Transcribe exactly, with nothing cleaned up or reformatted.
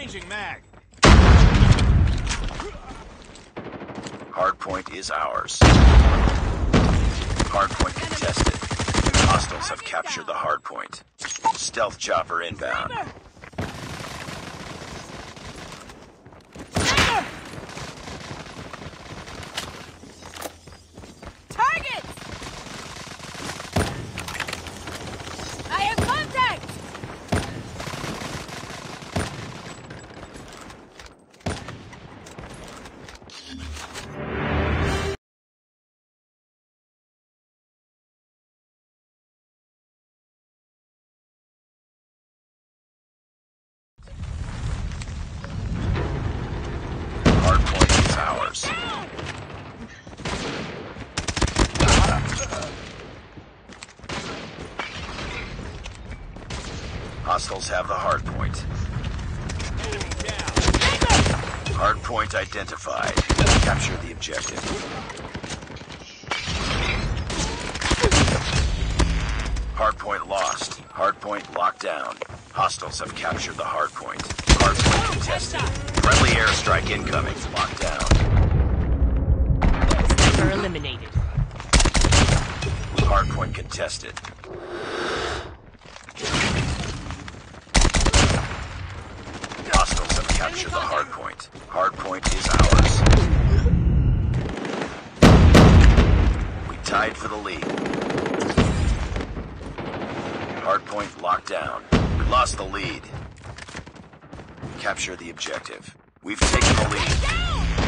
Changing mag. Hardpoint is ours. Hardpoint contested. Hostiles have captured the hardpoint. Stealth chopper inbound. Target! I have contact! Hardpoint is ours. Hostiles have the hardpoint. Enemy down. Hardpoint identified. Capture the objective. Hardpoint lost. Hardpoint locked down. Hostiles have captured the hardpoint. Hardpoint contested. Friendly airstrike incoming. Locked down. Sniper eliminated. Hardpoint contested. Hostiles have captured the hardpoint. Hardpoint is ours. We tied for the lead. Hardpoint locked down. We lost the lead. Capture the objective. We've taken the lead.